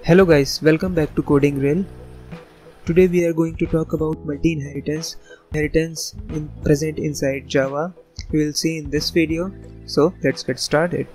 Hello guys, welcome back to Coding Rail. Today we are going to talk about multi-inheritance present inside Java. We will see in this video. So let's get started.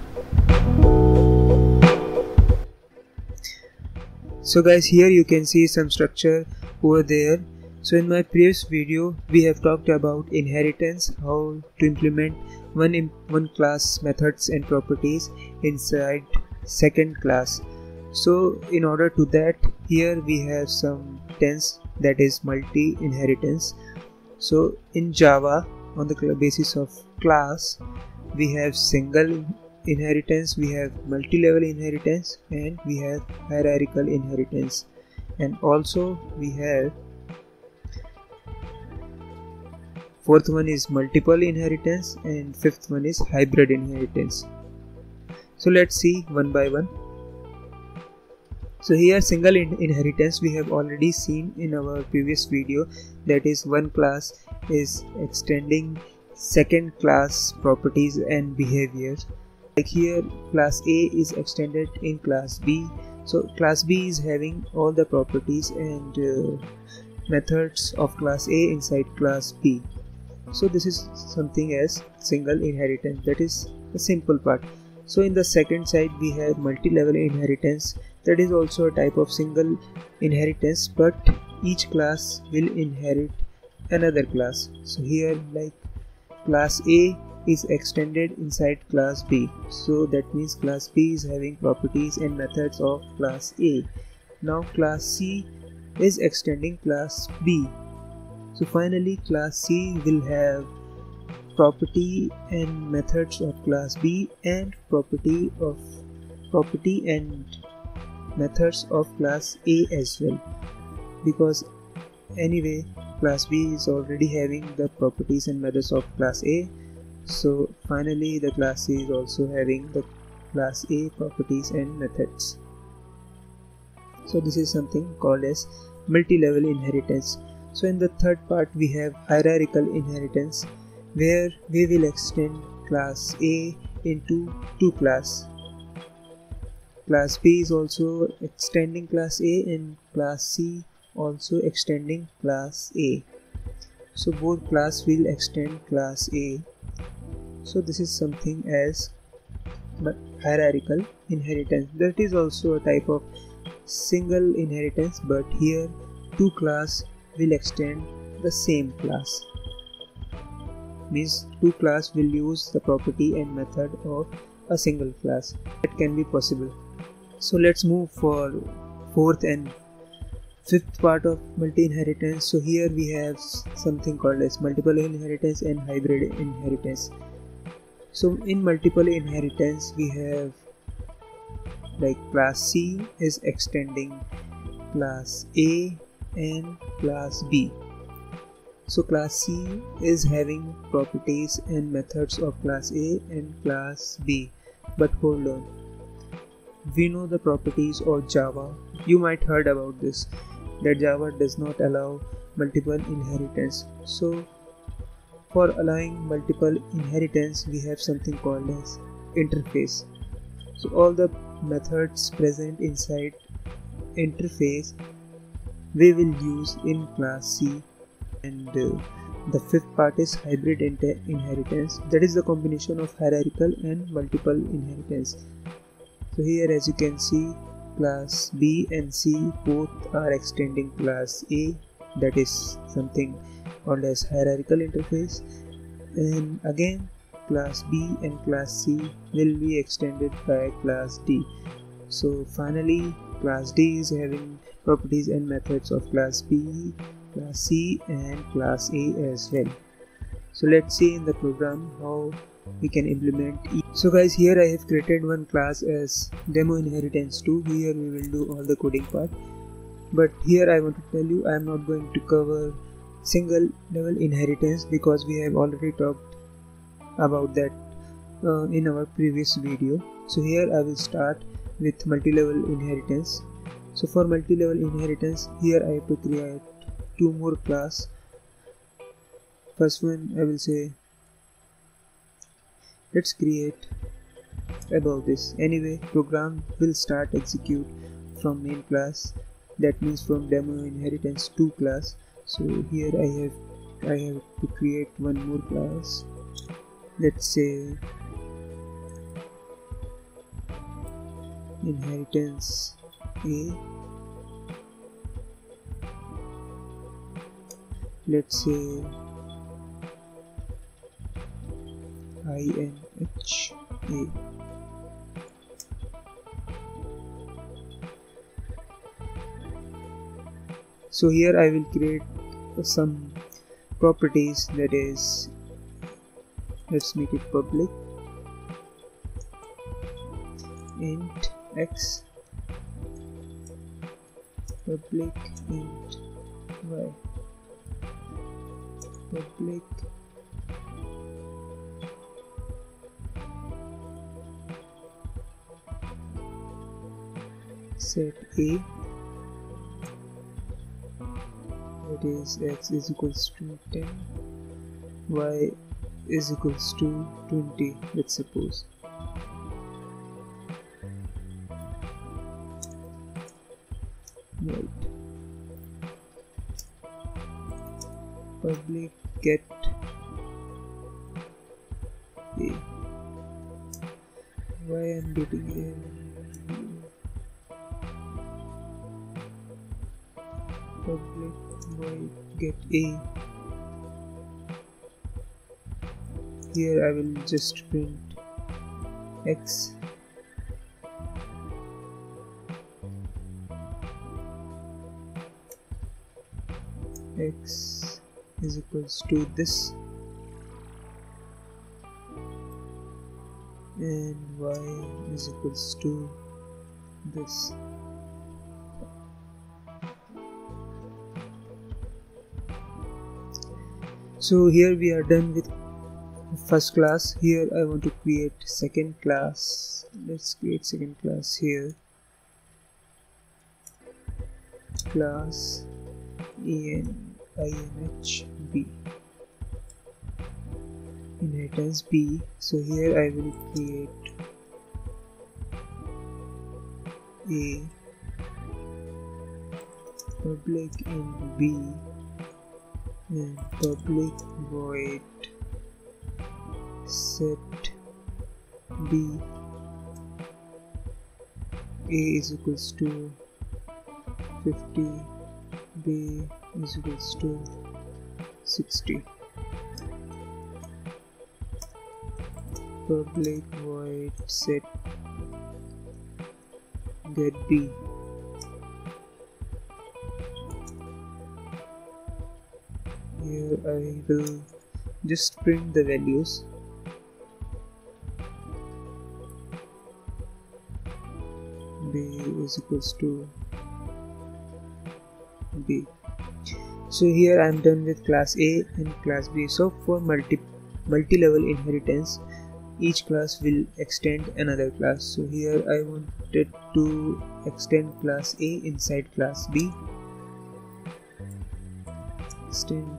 So guys, here you can see some structure over there. So in my previous video we have talked about inheritance, how to implement one class methods and properties inside second class. So in order to that, here we have some tense, that is multi-inheritance. So in Java, on the basis of class, we have single inheritance, we have multi-level inheritance, and we have hierarchical inheritance, and also we have fourth one is multiple inheritance, and fifth one is hybrid inheritance. So let's see one by one. So here single inheritance we have already seen in our previous video, that is one class is extending second class properties and behaviors. Like here class A is extended in class B, so class B is having all the properties and methods of class A inside class B. So this is something as single inheritance, that is the simple part. So in the second side we have multi-level inheritance, that is also a type of single inheritance, but each class will inherit another class. So here like class A is extended inside class B, so that means class B is having properties and methods of class A. Now class C is extending class B, so finally class C will have property and methods of class B and property and methods of class A as well, because anyway class B is already having the properties and methods of class A, so finally the class C is also having the class A properties and methods. So this is something called as multi-level inheritance. So in the third part we have hierarchical inheritance, where we will extend class A into two classes. Class B is also extending class A and class C also extending class A. So both class will extend class A. So this is something as hierarchical inheritance. That is also a type of single inheritance, but here two class will extend the same class. Means two class will use the property and method of a single class. That can be possible. So let's move for fourth and fifth part of multi-inheritance. So here we have something called as multiple inheritance and hybrid inheritance. So in multiple inheritance we have like class C is extending class A and class B. So class C is having properties and methods of class A and class B. But hold on, we know the properties of Java. You might heard about this, that Java does not allow multiple inheritance. So for allowing multiple inheritance we have something called as interface. So all the methods present inside interface we will use in class C. And the fifth part is hybrid inheritance, that is the combination of hierarchical and multiple inheritance. So here as you can see, class B and C both are extending class A, that is something called as hierarchical interface, and again class B and class C will be extended by class D. So finally class D is having properties and methods of class B, class C and class A as well. So let's see in the program how we can implement each. So guys, here I have created one class as demo inheritance 2. Here we will do all the coding part, but here I want to tell you I am not going to cover single level inheritance because we have already talked about that in our previous video. So here I will start with multi-level inheritance. So for multi-level inheritance, here I have to create two more class. First one I will say, let's create above this. Anyway, program will start execute from main class, that means from demo inheritance 2 class. So here I have to create one more class. Let's say inheritance A. Let's say INHA. So here I will create some properties, that is, let's make it public, int x, public int y, public set A, that is x is equals to 10, y is equals to 20, let's suppose. Right. Public get A. Why I'm getting A? Public void get A. Here I will just print x is equals to this and y is equals to this. So here we are done with first class. Here I want to create second class. Let's create second class here. Class INHB, inheritance B. So here I will create A, public in B, and public void set B. A is equals to 50, B is equals to 60. Public void set get B. Here I will just print the values. B is equals to B. So here I am done with class A and class B. So for multi-level inheritance, each class will extend another class. So here I wanted to extend class A inside class B. Extend.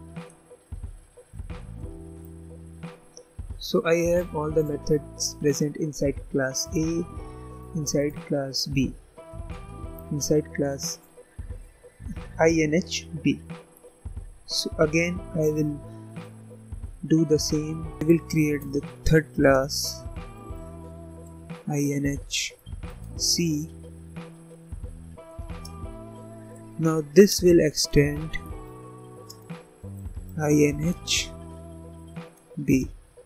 So I have all the methods present inside class A, inside class B, inside class INHB. So again I will do the same. I will create the third class INHC. Now this will extend INHB,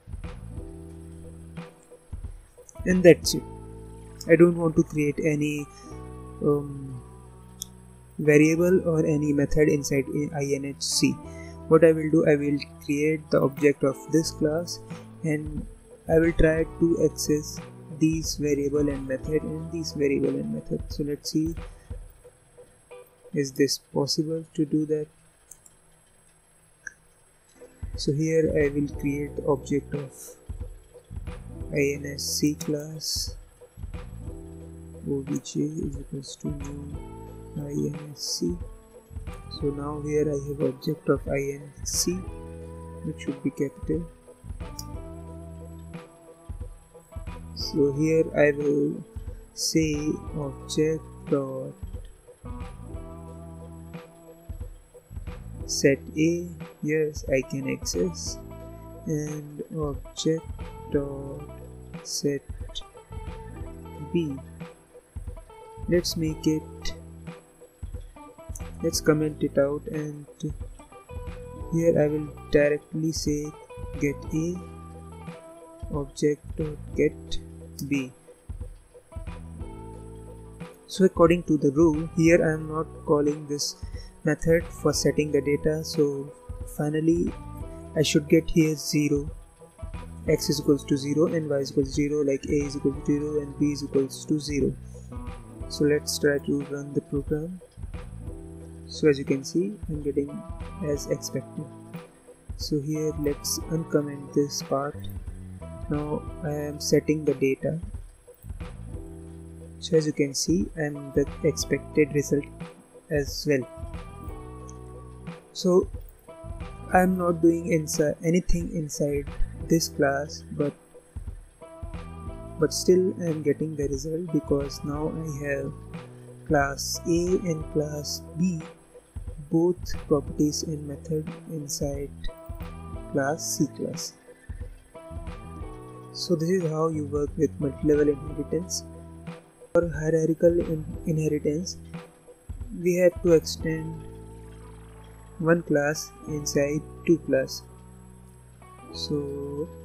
and that's it. I don't want to create any variable or any method inside INHC. What I will do, I will create the object of this class and I will try to access these variable and method and these variable and method. So let's see, is this possible to do that? So here I will create the object of INHC class, obj is equals to new INHC. So now here I have object of INHC, which should be capital. So here I will say object dot set A, yes, I can access, and object dot set B. Let's comment it out, and here I will directly say get A, object dot get B. So according to the rule, here I am not calling this method for setting the data, so finally I should get here 0, x is equals to 0 and y is equals to 0, like a is equal to 0 and b is equals to 0. So let's try to run the program. So as you can see, I'm getting as expected. So here let's uncomment this part. Now I am setting the data. So as you can see, I am the expected result as well. So I am not doing anything inside this class, but still I am getting the result, because now I have class A and class B, both properties and method inside class C class. So this is how you work with multi-level inheritance. For hierarchical inheritance, we have to extend one class inside two class. So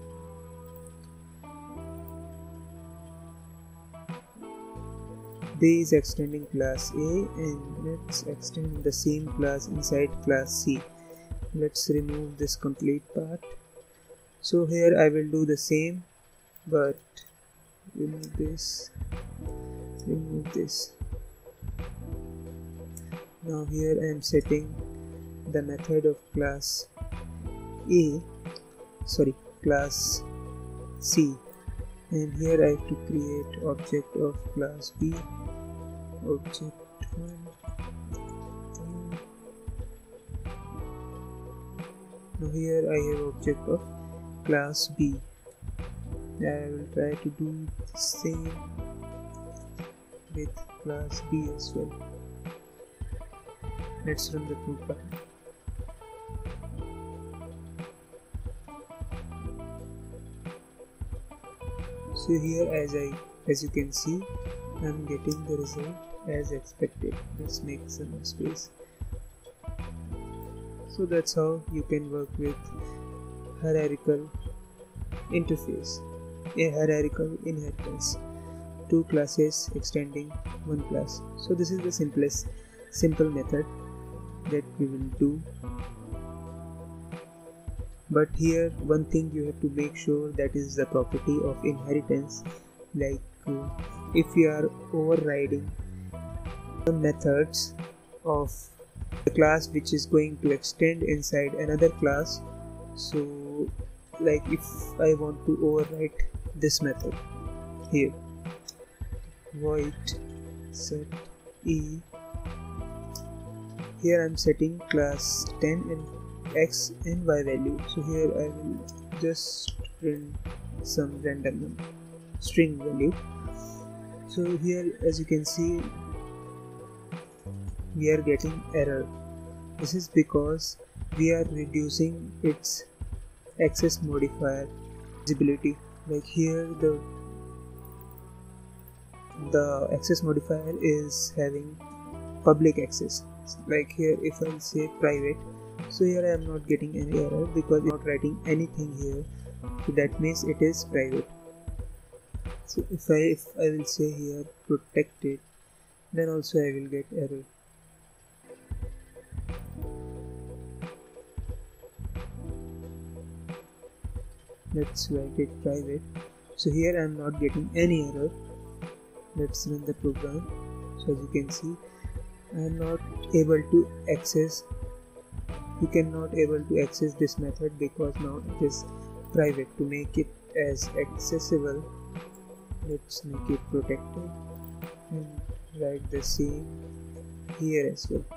B is extending class A, and let's extend the same class inside class C. Let's remove this complete part. So here I will do the same, but remove this. Now here I am setting the method of class C, and here I have to create object of class B, object 1. Now here I have object of class B. I will try to do the same with class B as well. Let's run the program. So here as you can see, I am getting the result as expected. Let's make some space. So that's how you can work with hierarchical interface, a hierarchical inheritance, two classes extending one class. So this is the simple method that we will do. But here one thing you have to make sure, that is the property of inheritance. Like if you are overriding the methods of the class which is going to extend inside another class. So like if I want to overwrite this method here, void set E, here I am setting class 10 and x and y value. So here I will just print some random string value. So here as you can see, we are getting error. This is because we are reducing its access modifier visibility. Like here the access modifier is having public access. Like here if I say private, so here I am not getting any error because I am not writing anything here, so that means it is private. So if I will say here protected, then also I will get error. Let's write it private. So here I am not getting any error. Let's run the program. So as you can see, I am not able to access. You cannot able to access this method because now it is private. To make it as accessible, let's make it protected and write the same here as well.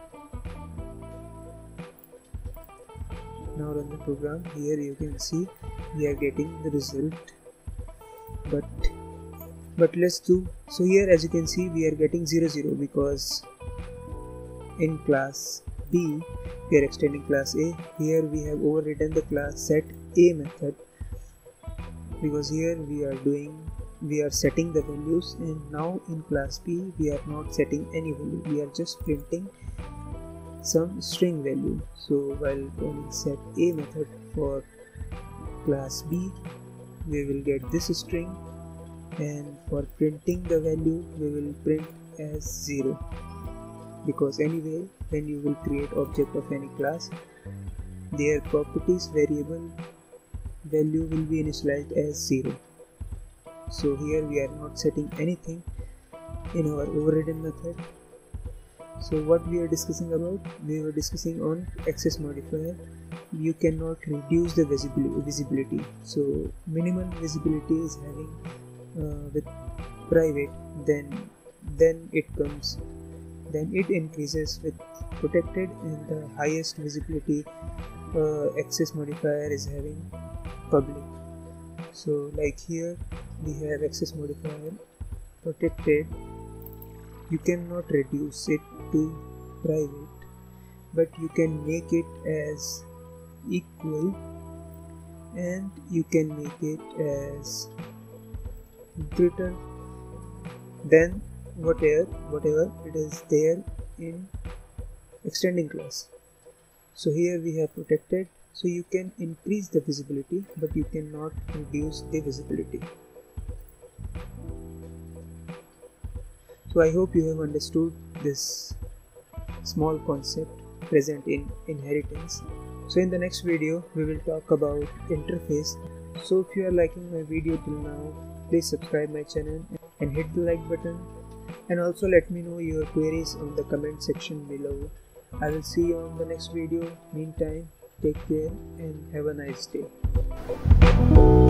Now run the program. Here you can see we are getting the result, but But let's do, so here as you can see we are getting 0 0 because in class B we are extending class A. Here we have overridden the class set A method, because here we are setting the values, and now in class B we are not setting any value, we are just printing some string value. So while calling set A method for class B, we will get this string, and for printing the value we will print as 0, because anyway when you will create object of any class, their properties variable value will be initialized as 0. So here we are not setting anything in our overridden method. So what we are discussing about, we were discussing on access modifier. You cannot reduce the visibility. So minimal visibility is having with private, then it increases with protected, and the highest visibility access modifier is having public. So like here we have access modifier protected. You cannot reduce it to private, but you can make it as equal, and you can make it as greater than whatever it is there in extending class. So here we have protected, so you can increase the visibility but you cannot reduce the visibility. So I hope you have understood this small concept present in inheritance. So in the next video we will talk about interface. So if you are liking my video till now, please subscribe my channel and hit the like button, and also let me know your queries on the comment section below. I will see you on the next video. Meantime, take care and have a nice day.